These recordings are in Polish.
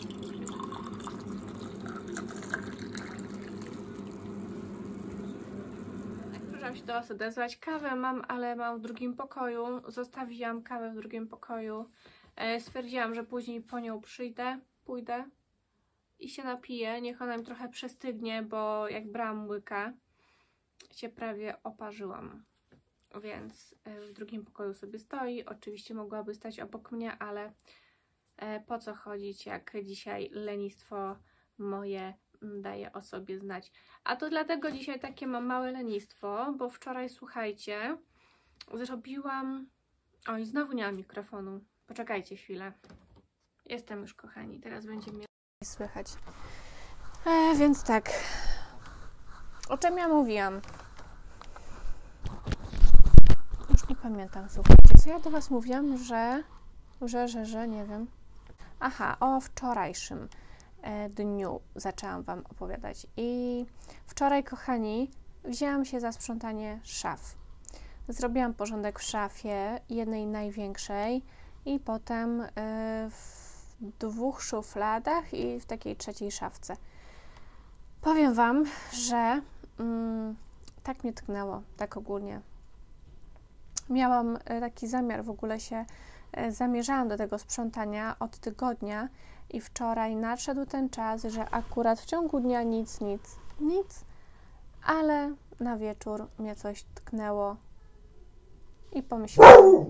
Muszę się do Was odezwać. Kawę mam, ale mam w drugim pokoju. Zostawiłam kawę w drugim pokoju. Stwierdziłam, że później po nią pójdę i się napiję. Niech ona mi trochę przestygnie, bo jak brałam łyka, się prawie oparzyłam. Więc w drugim pokoju sobie stoi. Oczywiście mogłaby stać obok mnie, ale po co chodzić, jak dzisiaj lenistwo moje daje o sobie znać. A to dlatego dzisiaj takie mam małe lenistwo, bo wczoraj, słuchajcie, zrobiłam... Oj, znowu nie mam mikrofonu. Poczekajcie chwilę. Jestem już, kochani. Teraz będzie mnie słychać. Więc tak. O czym ja mówiłam? Już nie pamiętam, słuchajcie. Co ja do Was mówiłam, że nie wiem. Aha, o wczorajszym dniu zaczęłam Wam opowiadać. I wczoraj, kochani, wzięłam się za sprzątanie szaf. Zrobiłam porządek w szafie, jednej największej, i potem w 2 szufladach i w takiej 3. szafce. Powiem Wam, że tak mnie tknęło, tak ogólnie. Miałam taki zamiar, w ogóle się zamierzałam do tego sprzątania od tygodnia i wczoraj nadszedł ten czas, że akurat w ciągu dnia nic, ale na wieczór mnie coś tknęło i pomyślałam.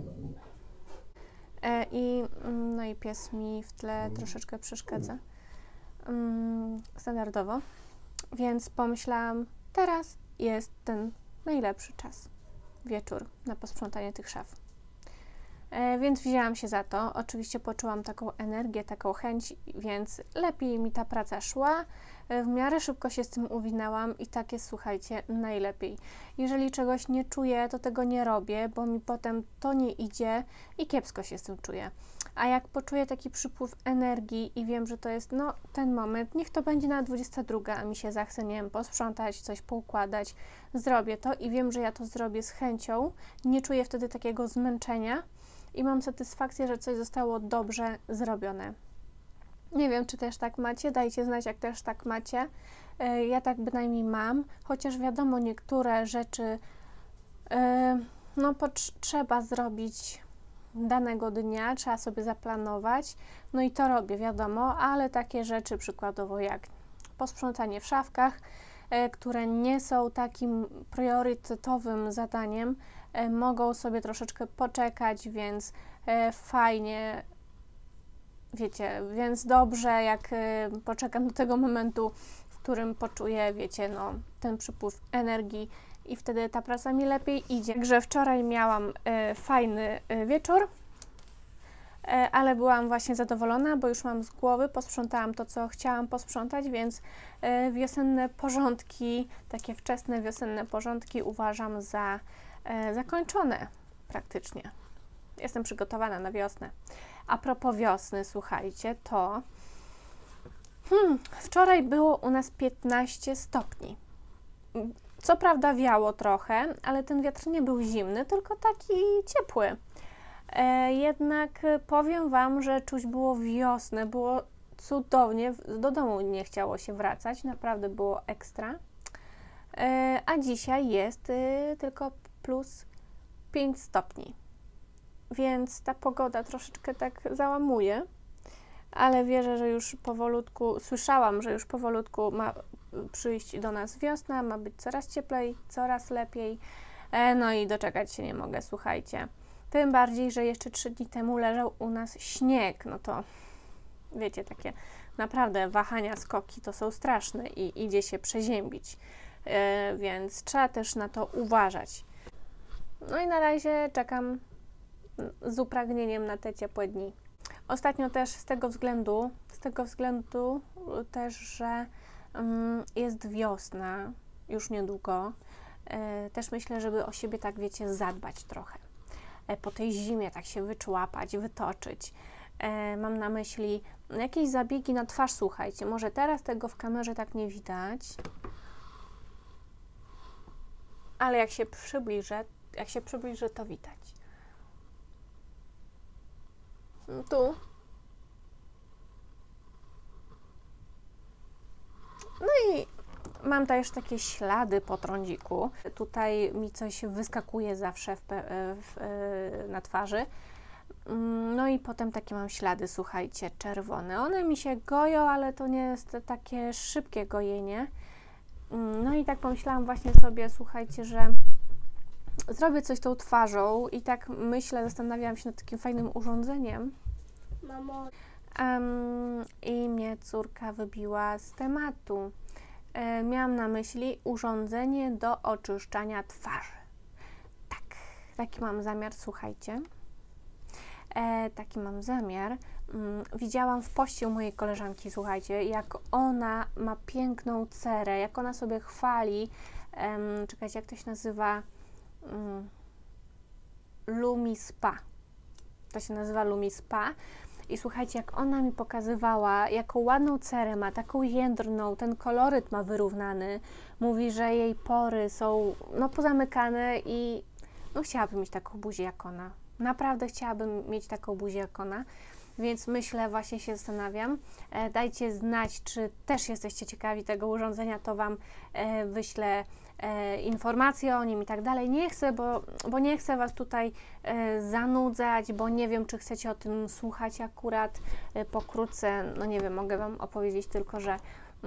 No i pies mi w tle troszeczkę przeszkadza, standardowo, więc pomyślałam, teraz jest ten najlepszy czas, wieczór, na posprzątanie tych szaf. Więc wzięłam się za to. Oczywiście poczułam taką energię, taką chęć, więc lepiej mi ta praca szła. W miarę szybko się z tym uwinęłam i tak jest, słuchajcie, najlepiej. Jeżeli czegoś nie czuję, to tego nie robię, bo mi potem to nie idzie i kiepsko się z tym czuję. A jak poczuję taki przypływ energii i wiem, że to jest ten moment, niech to będzie na 22, a mi się zachce, nie wiem, posprzątać, coś poukładać, zrobię to i wiem, że ja to zrobię z chęcią. Nie czuję wtedy takiego zmęczenia i mam satysfakcję, że coś zostało dobrze zrobione. Nie wiem, czy też tak macie, dajcie znać, jak też tak macie. Ja tak bynajmniej mam, chociaż wiadomo, niektóre rzeczy trzeba zrobić danego dnia, trzeba sobie zaplanować, no i to robię, wiadomo, ale takie rzeczy przykładowo jak posprzątanie w szafkach, które nie są takim priorytetowym zadaniem, mogą sobie troszeczkę poczekać, więc fajnie, wiecie, więc dobrze, jak poczekam do tego momentu, w którym poczuję, wiecie, ten przypływ energii i wtedy ta praca mi lepiej idzie. Także wczoraj miałam fajny wieczór, ale byłam właśnie zadowolona, bo już mam z głowy, posprzątałam to, co chciałam posprzątać, więc wiosenne porządki, takie wczesne wiosenne porządki uważam za zakończone praktycznie. Jestem przygotowana na wiosnę. A propos wiosny, słuchajcie, to wczoraj było u nas 15 stopni. Co prawda wiało trochę, ale ten wiatr nie był zimny, tylko taki ciepły. Jednak powiem Wam, że czuć było wiosnę, było cudownie, do domu nie chciało się wracać, naprawdę było ekstra. A dzisiaj jest tylko plus 5 stopni, więc ta pogoda troszeczkę tak załamuje, ale wierzę, że już powolutku, słyszałam, że już powolutku ma przyjść do nas wiosna, ma być coraz cieplej, coraz lepiej, no i doczekać się nie mogę, słuchajcie. Tym bardziej, że jeszcze 3 dni temu leżał u nas śnieg, no to wiecie, takie naprawdę wahania, skoki to są straszne i idzie się przeziębić, więc trzeba też na to uważać. No i na razie czekam z upragnieniem na te ciepłe dni. Ostatnio też z tego względu też, że jest wiosna już niedługo, też myślę, żeby o siebie tak, wiecie, zadbać trochę. Po tej zimie tak się wyczłapać, wytoczyć. Mam na myśli jakieś zabiegi na twarz, słuchajcie, może teraz tego w kamerze tak nie widać, ale jak się przybliżę, to widać. Tu mam też takie ślady po trądziku. Tutaj mi coś wyskakuje zawsze na twarzy. No i potem takie mam ślady, słuchajcie, czerwone. One mi się goją, ale to nie jest takie szybkie gojenie. No i tak pomyślałam właśnie sobie, słuchajcie, że zrobię coś tą twarzą i tak myślę, zastanawiałam się nad takim fajnym urządzeniem. Mamo. I mnie córka wybiła z tematu. Miałam na myśli urządzenie do oczyszczania twarzy. Tak, taki mam zamiar, słuchajcie. Taki mam zamiar. Widziałam w poście u mojej koleżanki, słuchajcie, jak ona ma piękną cerę, jak ona sobie chwali. Czekajcie, jak to się nazywa? Lumi Spa. To się nazywa Lumi Spa. I słuchajcie, jak ona mi pokazywała, jaką ładną cerę ma, taką jędrną, ten koloryt ma wyrównany. Mówi, że jej pory są pozamykane i chciałabym mieć taką buzię jak ona. Naprawdę chciałabym mieć taką buzię jak ona. Więc myślę, właśnie się zastanawiam. Dajcie znać, czy też jesteście ciekawi tego urządzenia, to Wam wyślę informacje o nim i tak dalej. Nie chcę, bo nie chcę Was tutaj zanudzać, bo nie wiem, czy chcecie o tym słuchać akurat pokrótce. No nie wiem, mogę Wam opowiedzieć tylko, że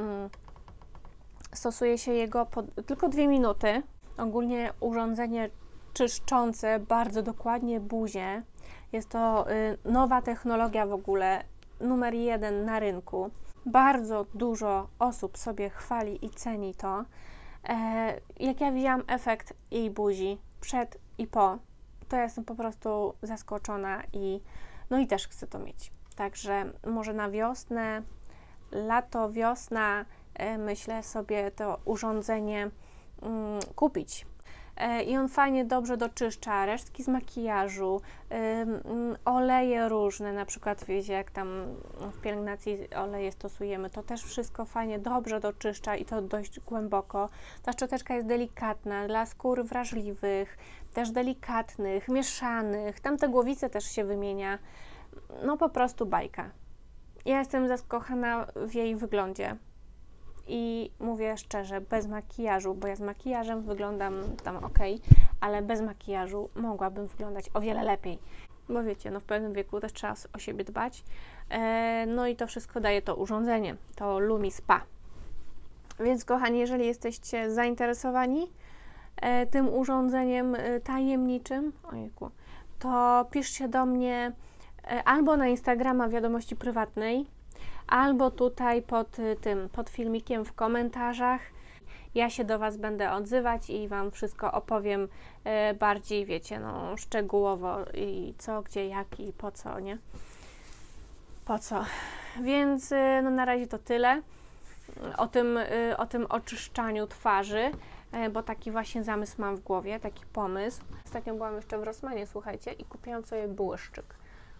stosuje się jego tylko 2 minuty. Ogólnie urządzenie czyszczące bardzo dokładnie buzię. Jest to nowa technologia w ogóle, numer 1 na rynku. Bardzo dużo osób sobie chwali i ceni to. Jak ja widziałam efekt jej buzi przed i po, to ja jestem po prostu zaskoczona i też chcę to mieć. Także może na wiosnę, lato, wiosna, myślę sobie to urządzenie kupić. I on fajnie, dobrze doczyszcza resztki z makijażu, oleje różne, na przykład wiecie, jak tam w pielęgnacji oleje stosujemy, to też wszystko fajnie, dobrze doczyszcza i to dość głęboko. Ta szczoteczka jest delikatna, dla skór wrażliwych, też delikatnych, mieszanych, tam te głowice też się wymienia, po prostu bajka. Ja jestem zakochana w jej wyglądzie. I mówię szczerze, bez makijażu, bo ja z makijażem wyglądam tam ok, ale bez makijażu mogłabym wyglądać o wiele lepiej. Bo wiecie, w pewnym wieku też trzeba o siebie dbać. I to wszystko daje to urządzenie, to Lumi Spa. Więc kochani, jeżeli jesteście zainteresowani tym urządzeniem tajemniczym, ojejku, to piszcie do mnie albo na Instagrama wiadomości prywatnej, albo tutaj pod filmikiem w komentarzach. Ja się do Was będę odzywać i Wam wszystko opowiem bardziej, wiecie, szczegółowo i co, gdzie, jak i po co, nie? Po co? Więc na razie to tyle o tym oczyszczaniu twarzy, bo taki właśnie zamysł mam w głowie, taki pomysł. Ostatnio byłam jeszcze w Rossmanie, słuchajcie, i kupiłam sobie błyszczyk.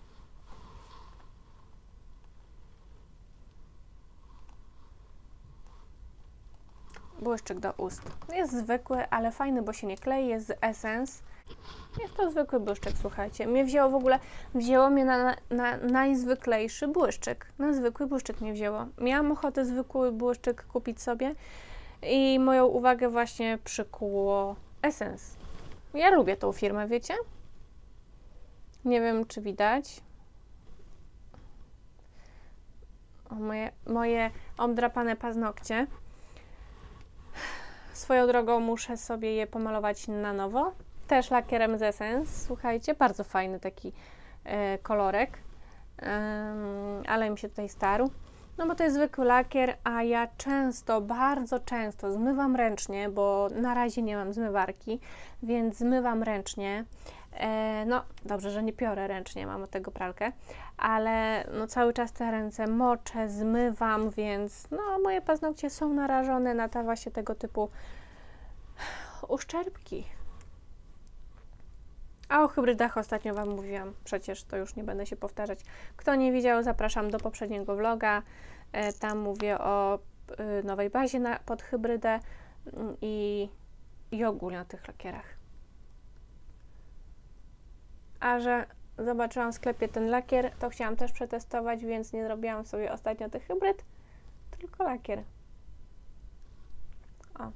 Błyszczyk do ust. Jest zwykły, ale fajny, bo się nie klei, jest z Essence. Jest to zwykły błyszczyk, słuchajcie. Wzięło mnie na najzwyklejszy błyszczyk. Na zwykły błyszczyk mnie wzięło. Miałam ochotę zwykły błyszczyk kupić sobie i moją uwagę właśnie przykuło Essence. Ja lubię tą firmę, wiecie? Nie wiem, czy widać. O, moje obdrapane paznokcie. Swoją drogą muszę sobie je pomalować na nowo. Też lakierem z Essence, słuchajcie, bardzo fajny taki kolorek, ale mi się tutaj starł. Bo to jest zwykły lakier, a ja bardzo często zmywam ręcznie, bo na razie nie mam zmywarki, więc zmywam ręcznie. Dobrze, że nie piorę ręcznie, mam od tego pralkę, ale cały czas te ręce moczę, zmywam, więc moje paznokcie są narażone na właśnie tego typu uszczerbki. A o hybrydach ostatnio Wam mówiłam, przecież to już nie będę się powtarzać. Kto nie widział, zapraszam do poprzedniego vloga. Tam mówię o nowej bazie pod hybrydę i ogólnie o tych lakierach. A że zobaczyłam w sklepie ten lakier, to chciałam też przetestować, więc nie zrobiłam sobie ostatnio tych hybryd, tylko lakier. O.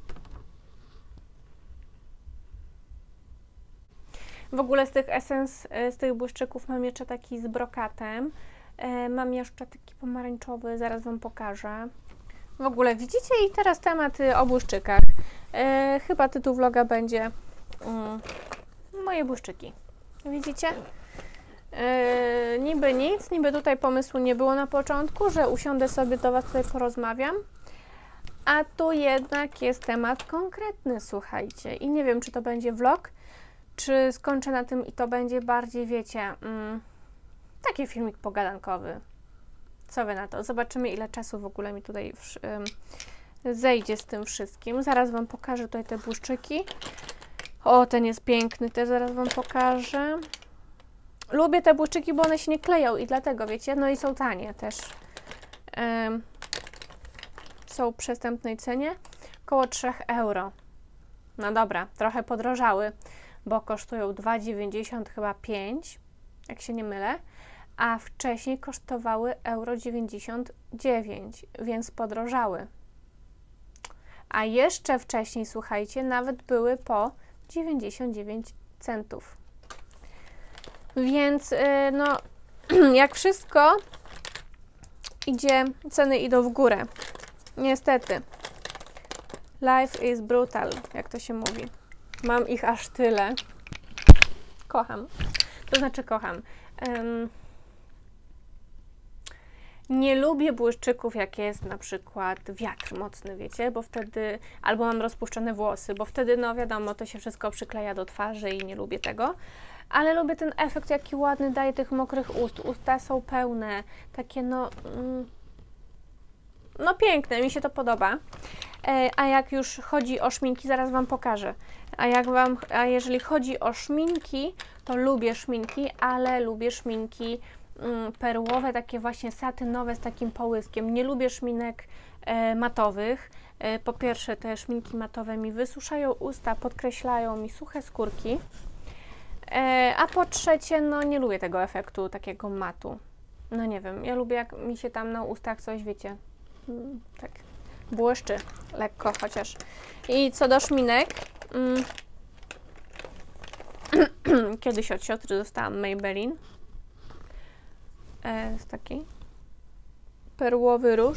W ogóle z tych Essence, z tych błyszczyków mam jeszcze taki z brokatem. Mam jeszcze taki pomarańczowy, zaraz Wam pokażę. W ogóle widzicie i teraz temat o błyszczykach. Chyba tytuł vloga będzie moje błyszczyki. Widzicie? Niby nic, niby tutaj pomysłu nie było na początku, że usiądę sobie do Was tutaj porozmawiam. A tu jednak jest temat konkretny, słuchajcie. I nie wiem, czy to będzie vlog, czy skończę na tym i to będzie bardziej, wiecie, taki filmik pogadankowy. Co Wy na to? Zobaczymy, ile czasu w ogóle mi tutaj zejdzie z tym wszystkim. Zaraz Wam pokażę tutaj te błyszczyki. O, ten jest piękny, też zaraz Wam pokażę. Lubię te błyszczyki, bo one się nie kleją i dlatego, wiecie, no i są tanie też. Są w przystępnej cenie, około 3 euro. No dobra, trochę podrożały, bo kosztują 2,90 chyba 5, jak się nie mylę, a wcześniej kosztowały euro 99, więc podrożały. A jeszcze wcześniej, słuchajcie, nawet były po 99 centów. Więc no, jak wszystko idzie, ceny idą w górę. Niestety. Life is brutal, jak to się mówi. Mam ich aż tyle. Kocham. To znaczy kocham. Nie lubię błyszczyków, jak jest na przykład wiatr mocny, wiecie, bo wtedy, albo mam rozpuszczone włosy, bo wtedy, no wiadomo, to się wszystko przykleja do twarzy i nie lubię tego. Ale lubię ten efekt, jaki ładny daje tych mokrych ust. Usta są pełne, takie no piękne, mi się to podoba. A jak już chodzi o szminki, zaraz Wam pokażę. A jeżeli chodzi o szminki, to lubię szminki, ale lubię szminki perłowe, takie właśnie satynowe z takim połyskiem. Nie lubię szminek matowych. Po pierwsze, te szminki matowe mi wysuszają usta, podkreślają mi suche skórki. A po trzecie, no nie lubię tego efektu takiego matu. No nie wiem, ja lubię, jak mi się tam na ustach coś, wiecie, tak błyszczy lekko chociaż. I co do szminek, kiedyś od siostry dostałam Maybelline. Jest taki perłowy róż.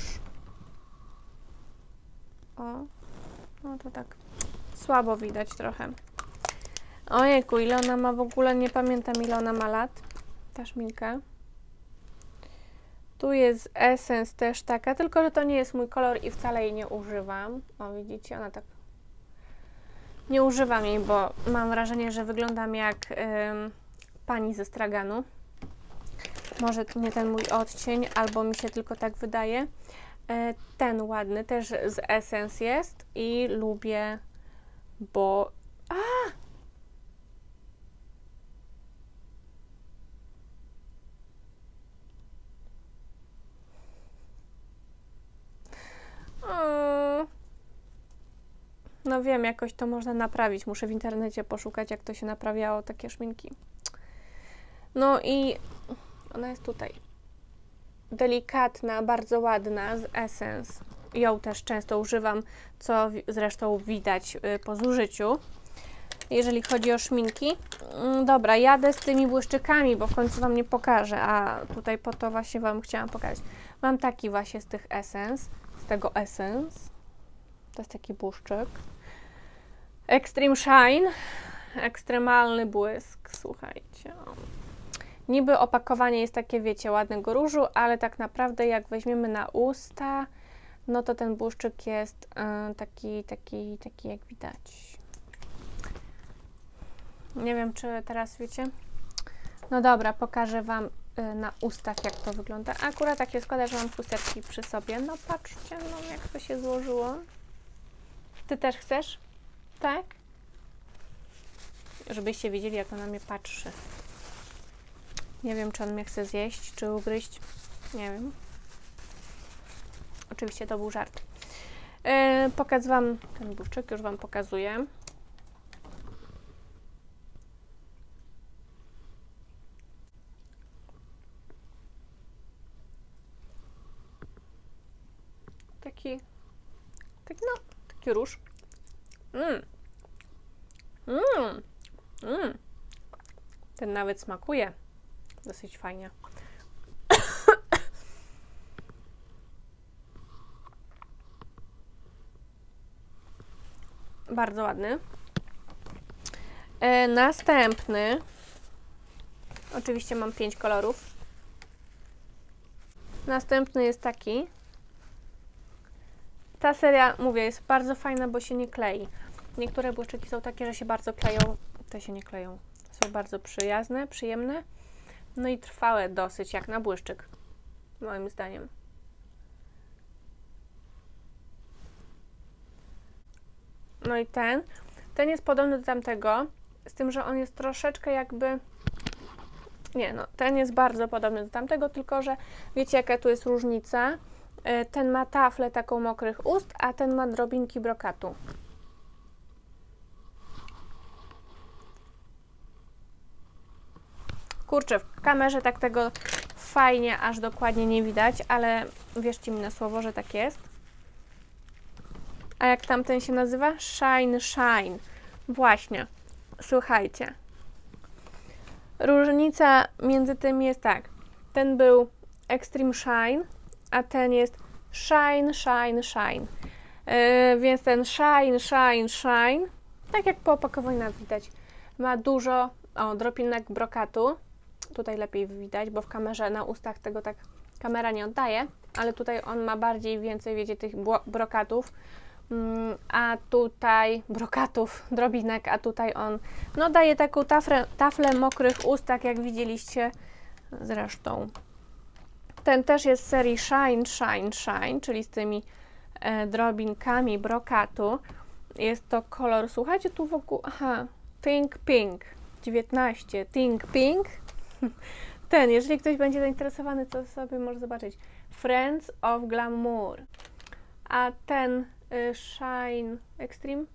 O, no to tak słabo widać trochę. Ojejku, ile ona ma w ogóle, nie pamiętam, ile ona ma lat, ta szminka. Tu jest Essence też taka, tylko że to nie jest mój kolor i wcale jej nie używam. O, widzicie, ona tak... Nie używam jej, bo mam wrażenie, że wyglądam jak pani ze straganu. Może to nie ten mój odcień, albo mi się tylko tak wydaje. Ten ładny też z Essence jest i lubię, bo... No wiem, jakoś to można naprawić. Muszę w internecie poszukać, jak to się naprawiało, takie szminki. No i ona jest tutaj. Delikatna, bardzo ładna, z Essence. Ją też często używam, co zresztą widać po zużyciu. Jeżeli chodzi o szminki. Dobra, jadę z tymi błyszczykami, bo w końcu Wam nie pokażę, a tutaj po to właśnie Wam chciałam pokazać. Mam taki właśnie z tych Essence, z tego Essence. To jest taki błyszczyk. Extreme Shine. Ekstremalny błysk, słuchajcie. Niby opakowanie jest takie, wiecie, ładnego różu, ale tak naprawdę jak weźmiemy na usta, no to ten błyszczyk jest taki jak widać. Nie wiem, czy teraz wiecie. No dobra, pokażę Wam na ustach, jak to wygląda. Akurat tak się składa, że mam chusteczki przy sobie. No patrzcie, no jak to się złożyło. Ty też chcesz? Tak? Żebyście wiedzieli, jak on na mnie patrzy. Nie wiem, czy on mnie chce zjeść, czy ugryźć. Nie wiem. Oczywiście to był żart. Pokażę Wam ten błyszczyk, już Wam pokazuję. Taki róż. Ten nawet smakuje dosyć fajnie. Bardzo ładny. Następny. Oczywiście mam 5 kolorów. Następny jest taki. Ta seria, mówię, jest bardzo fajna, bo się nie klei. Niektóre błyszczyki są takie, że się bardzo kleją. Te się nie kleją. Są bardzo przyjazne, przyjemne. No i trwałe dosyć, jak na błyszczyk. Moim zdaniem. No i ten jest podobny do tamtego, z tym, że on jest troszeczkę jakby... Nie, no, ten jest bardzo podobny do tamtego, tylko że wiecie, jaka tu jest różnica? Ten ma taflę taką mokrych ust, a ten ma drobinki brokatu. Kurczę, w kamerze tak tego fajnie, aż dokładnie nie widać, ale wierzcie mi na słowo, że tak jest. A jak tamten się nazywa? Shine Shine. Właśnie. Słuchajcie. Różnica między tym jest tak. Ten był Extreme Shine, a ten jest Shine Shine Shine. Więc ten Shine Shine Shine, tak jak po opakowaniu widać, ma dużo drobinek brokatu. Tutaj lepiej widać, bo w kamerze na ustach tego tak kamera nie oddaje, ale tutaj on ma więcej, wiecie, tych brokatów. A tutaj brokatów, drobinek, a tutaj on no daje taką taflę mokrych ust, tak jak widzieliście zresztą. Ten też jest z serii Shine, Shine, Shine, czyli z tymi drobinkami brokatu. Jest to kolor, słuchajcie, tu wokół, Think Pink 19, Think Pink. Ten, jeżeli ktoś będzie zainteresowany, to sobie może zobaczyć. Friends of Glamour. A ten Shine Extreme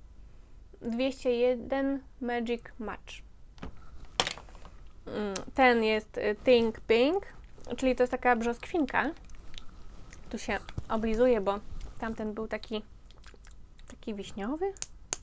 201 Magic Match. Ten jest Think Pink, czyli to jest taka brzoskwinka. Tu się oblizuje, bo tamten był taki wiśniowy.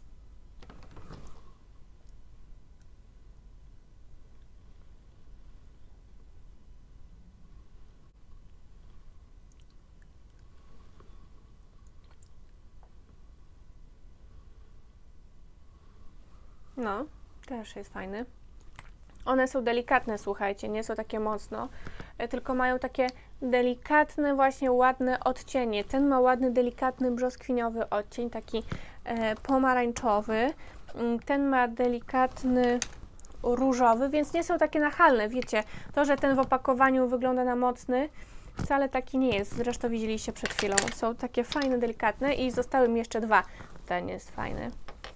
No, też jest fajny. One są delikatne, słuchajcie, nie są takie mocno, tylko mają takie delikatne, właśnie ładne odcienie. Ten ma ładny, delikatny, brzoskwiniowy odcień, taki pomarańczowy. Ten ma delikatny różowy, więc nie są takie nachalne, wiecie. To, że ten w opakowaniu wygląda na mocny, wcale taki nie jest. Zresztą widzieliście przed chwilą. Są takie fajne, delikatne i zostały mi jeszcze dwa. Ten jest fajny.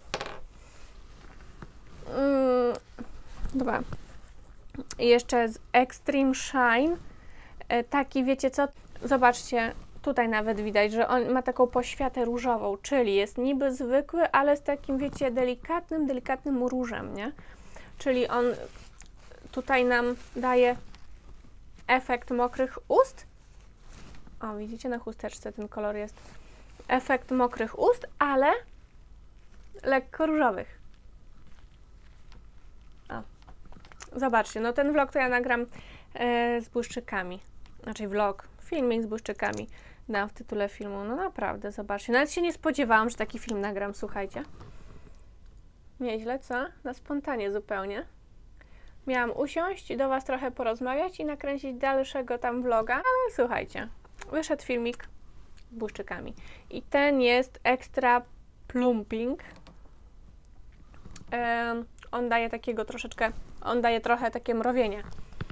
Dwa. I jeszcze z Extreme Shine. Taki, wiecie co? Zobaczcie, tutaj nawet widać, że on ma taką poświatę różową, czyli jest niby zwykły, ale z takim, wiecie, delikatnym różem, nie? Czyli on tutaj nam daje efekt mokrych ust. O, widzicie, na chusteczce ten kolor jest. Efekt mokrych ust, ale lekko różowych. O. Zobaczcie, no ten vlog to ja nagram z błyszczykami. Znaczy vlog, filmik z błyszczykami. Dam w tytule filmu. No naprawdę, zobaczcie. Nawet się nie spodziewałam, że taki film nagram, słuchajcie. Nieźle, co? Na spontanie zupełnie. Miałam usiąść i do Was trochę porozmawiać i nakręcić dalszego tam vloga, ale słuchajcie, wyszedł filmik z błyszczykami. I ten jest Extra Plumping. On daje takiego troszeczkę, on daje trochę takie mrowienie.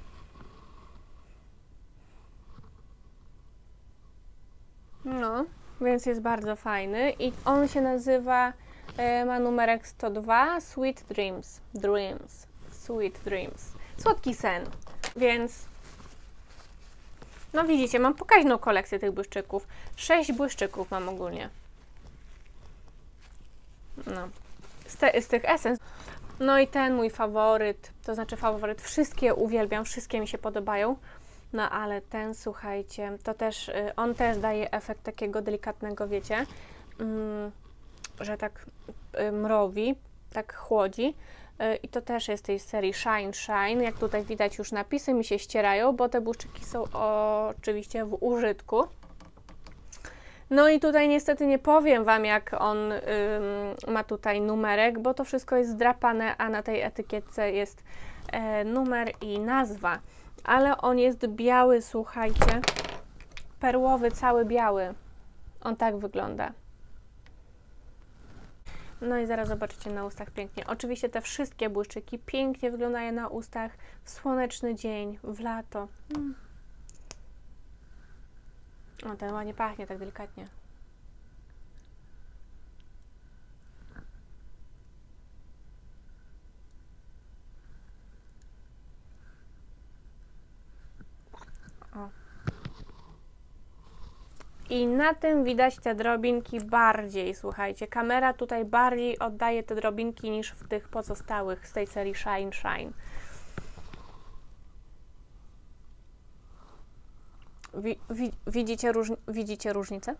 No, więc jest bardzo fajny i on się nazywa, ma numerek 102, Sweet Dreams. Sweet Dreams. Słodki sen. Więc no widzicie, mam pokaźną kolekcję tych błyszczyków. 6 błyszczyków mam ogólnie. No. Z tych Essence. No i ten mój faworyt, to znaczy faworyt, wszystkie uwielbiam, wszystkie mi się podobają. No ale ten, słuchajcie, to też, on też daje efekt takiego delikatnego, wiecie, że tak mrowi, tak chłodzi. I to też jest tej serii Shine Shine. Jak tutaj widać, już napisy mi się ścierają, bo te błyszczyki są oczywiście w użytku. No i tutaj niestety nie powiem Wam, jak on ma tutaj numerek, bo to wszystko jest zdrapane, a na tej etykietce jest numer i nazwa. Ale on jest biały, słuchajcie, perłowy, cały biały. On tak wygląda. No i zaraz zobaczycie na ustach pięknie. Oczywiście te wszystkie błyszczyki pięknie wyglądają na ustach w słoneczny dzień, w lato. O, ten ładnie pachnie, tak delikatnie. O. I na tym widać te drobinki bardziej, słuchajcie. Kamera tutaj bardziej oddaje te drobinki niż w tych pozostałych z tej serii Shine Shine. Widzicie różnicę?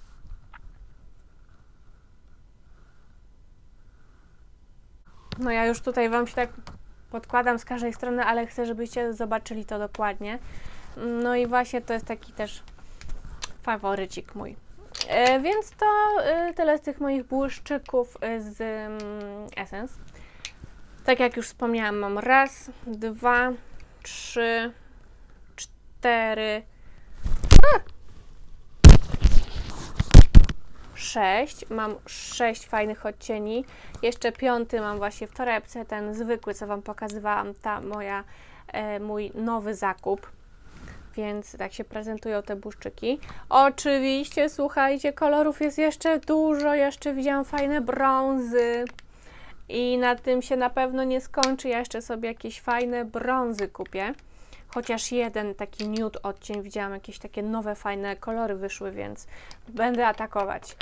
No ja już tutaj Wam się tak podkładam z każdej strony, ale chcę, żebyście zobaczyli to dokładnie. No i właśnie to jest taki też faworycik mój. Więc to tyle z tych moich błyszczyków z Essence. Tak jak już wspomniałam, mam 1, 2, 3, 4, 6. Mam 6 fajnych odcieni. Jeszcze 5 mam właśnie w torebce, ten zwykły, co Wam pokazywałam, mój nowy zakup. Więc tak się prezentują te błyszczyki. Oczywiście, słuchajcie, kolorów jest jeszcze dużo. Jeszcze widziałam fajne brązy. I na tym się na pewno nie skończy. Ja jeszcze sobie jakieś fajne brązy kupię. Chociaż jeden taki nude odcień widziałam, jakieś takie nowe, fajne kolory wyszły, więc będę atakować.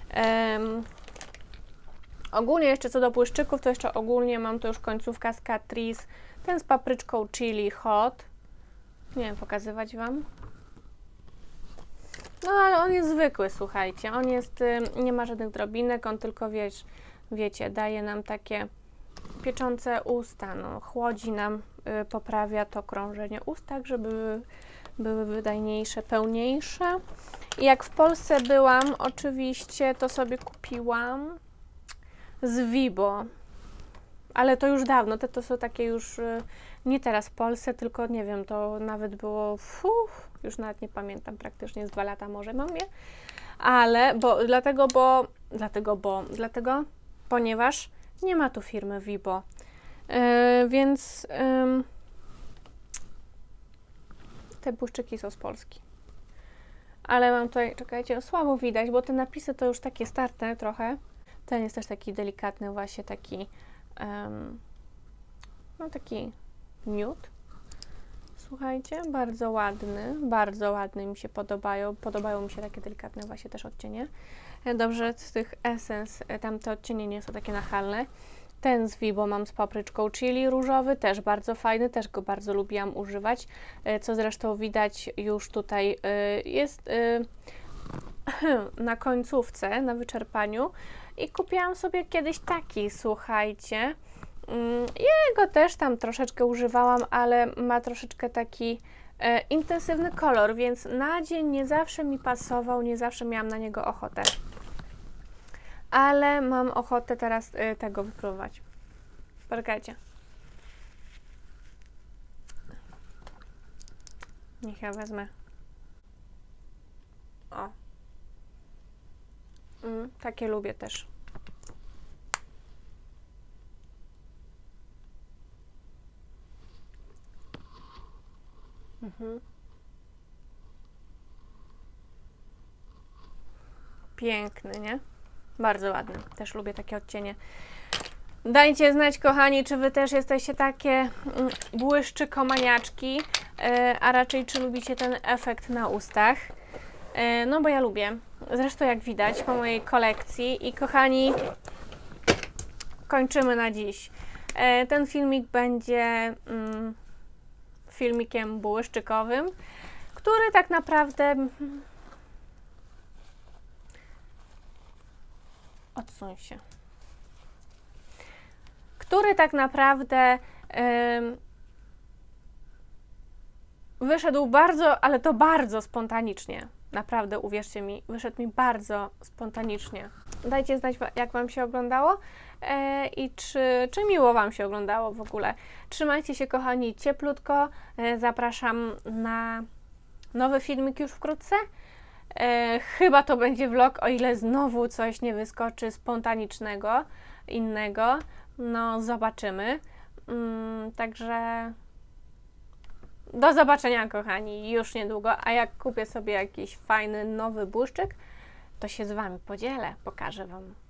Ogólnie jeszcze co do błyszczyków, to jeszcze ogólnie mam tu już końcówka z Catrice. Ten z papryczką chili hot. Nie wiem, pokazywać Wam. No, ale on jest zwykły, słuchajcie. On jest, nie ma żadnych drobinek, on tylko, wiecie, daje nam takie pieczące usta, no, chłodzi nam, poprawia to krążenie ust, tak, żeby były wydajniejsze, pełniejsze. I jak w Polsce byłam, oczywiście, to sobie kupiłam z Vibo. Ale to już dawno, to są takie już nie teraz w Polsce, tylko nie wiem, to nawet było, już nawet nie pamiętam, praktycznie z 2 lata może mam je, ale, ponieważ nie ma tu firmy Vibo, więc te błyszczyki są z Polski. Ale mam tutaj, czekajcie, słabo widać, bo te napisy to już takie starte trochę. Ten jest też taki delikatny, właśnie taki no taki nude. Słuchajcie, bardzo ładny mi się podobają mi się takie delikatne właśnie też odcienie. Dobrze, z tych Essence tamte odcienie nie są takie nachalne. Ten z Vibo mam z papryczką chili różowy, też bardzo fajny, też go bardzo lubiłam używać, co zresztą widać już tutaj jest na końcówce, na wyczerpaniu. I kupiłam sobie kiedyś taki, słuchajcie. Jego też tam troszeczkę używałam, ale ma troszeczkę taki intensywny kolor, więc na dzień nie zawsze mi pasował, nie zawsze miałam na niego ochotę. Ale mam ochotę teraz tego wypróbować. Poczekajcie. Niech ja wezmę. O. Takie lubię też. Piękny, nie? Bardzo ładny. Też lubię takie odcienie. Dajcie znać, kochani, czy Wy też jesteście takie błyszczykomaniaczki, a raczej czy lubicie ten efekt na ustach. No bo ja lubię. Zresztą jak widać po mojej kolekcji. I kochani, kończymy na dziś. Ten filmik będzie filmikiem błyszczykowym, który tak naprawdę Odsuń się. Który tak naprawdę wyszedł bardzo, ale to bardzo spontanicznie. Naprawdę, uwierzcie mi, wyszedł mi bardzo spontanicznie. Dajcie znać, jak Wam się oglądało i czy miło Wam się oglądało w ogóle. Trzymajcie się, kochani, cieplutko. Zapraszam na nowy filmik już wkrótce. Chyba to będzie vlog, o ile znowu coś nie wyskoczy spontanicznego, innego. No, zobaczymy. Także do zobaczenia, kochani, już niedługo. A jak kupię sobie jakiś fajny, nowy błyszczyk, to się z Wami podzielę, pokażę Wam.